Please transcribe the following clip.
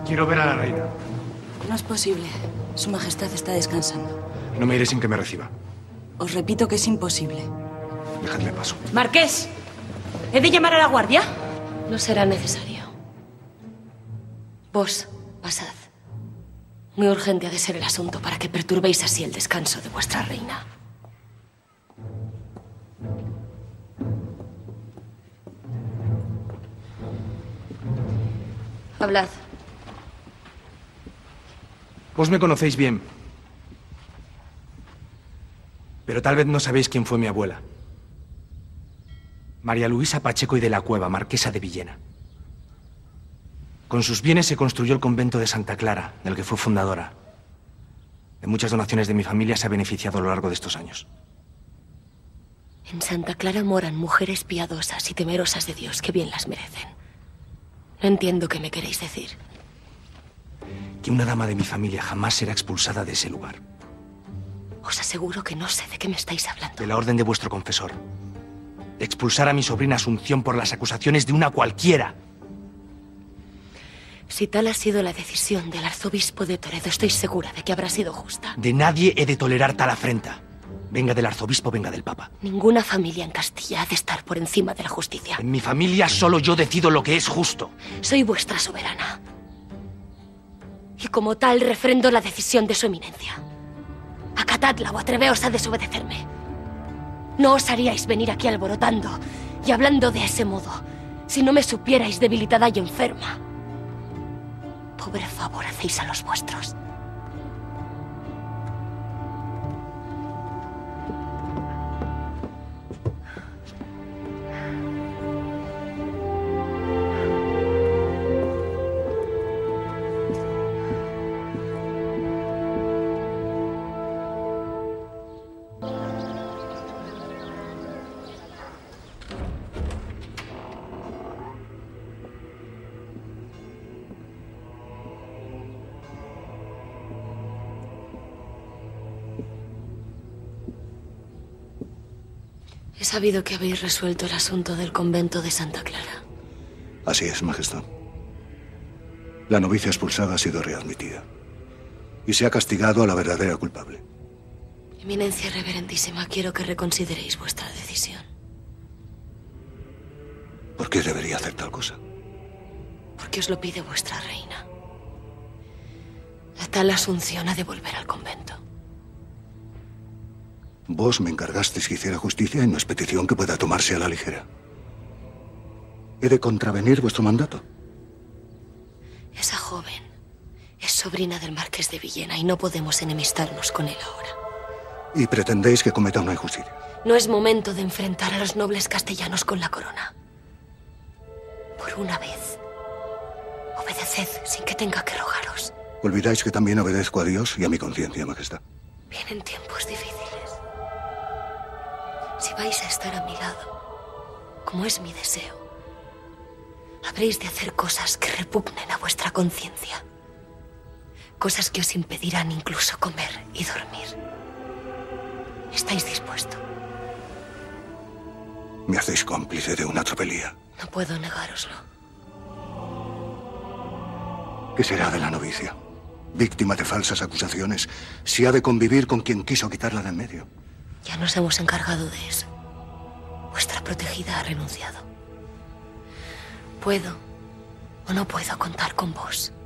Quiero ver a la reina. No es posible. Su Majestad está descansando. No me iré sin que me reciba. Os repito que es imposible. Dejadme paso. ¡Marqués! ¿He de llamar a la guardia? No será necesario. Vos, pasad. Muy urgente ha de ser el asunto para que perturbéis así el descanso de vuestra reina. Hablad. Vos me conocéis bien. Pero tal vez no sabéis quién fue mi abuela. María Luisa Pacheco y de la Cueva, marquesa de Villena. Con sus bienes se construyó el convento de Santa Clara, del que fue fundadora. De muchas donaciones de mi familia se ha beneficiado a lo largo de estos años. En Santa Clara moran mujeres piadosas y temerosas de Dios que bien las merecen. No entiendo qué me queréis decir. Que una dama de mi familia jamás será expulsada de ese lugar. Os aseguro que no sé de qué me estáis hablando. De la orden de vuestro confesor. De expulsar a mi sobrina Asunción por las acusaciones de una cualquiera. Si tal ha sido la decisión del arzobispo de Toledo, estoy segura de que habrá sido justa. De nadie he de tolerar tal afrenta. Venga del arzobispo, venga del papa. Ninguna familia en Castilla ha de estar por encima de la justicia. En mi familia solo yo decido lo que es justo. Soy vuestra soberana. Y como tal refrendo la decisión de su eminencia. Acatadla o atreveos a desobedecerme. No osaríais venir aquí alborotando y hablando de ese modo si no me supierais debilitada y enferma. Pobre favor hacéis a los vuestros. He sabido que habéis resuelto el asunto del convento de Santa Clara. Así es, Majestad. La novicia expulsada ha sido readmitida. Y se ha castigado a la verdadera culpable. Eminencia reverendísima, quiero que reconsideréis vuestra decisión. ¿Por qué debería hacer tal cosa? Porque os lo pide vuestra reina. La tal Asunción ha de volver al convento. Vos me encargasteis que hiciera justicia y no es petición que pueda tomarse a la ligera. ¿He de contravenir vuestro mandato? Esa joven es sobrina del marqués de Villena y no podemos enemistarnos con él ahora. ¿Y pretendéis que cometa una injusticia? No es momento de enfrentar a los nobles castellanos con la corona. Por una vez, obedeced sin que tenga que rogaros. ¿Olvidáis que también obedezco a Dios y a mi conciencia, Majestad? Vienen tiempos difíciles. Si vais a estar a mi lado, como es mi deseo, habréis de hacer cosas que repugnen a vuestra conciencia. Cosas que os impedirán incluso comer y dormir. ¿Estáis dispuesto? Me hacéis cómplice de una tropelía. No puedo negároslo. ¿Qué será de la novicia? Víctima de falsas acusaciones, si ha de convivir con quien quiso quitarla de en medio. Ya nos hemos encargado de eso. Vuestra protegida ha renunciado. ¿Puedo o no puedo contar con vos?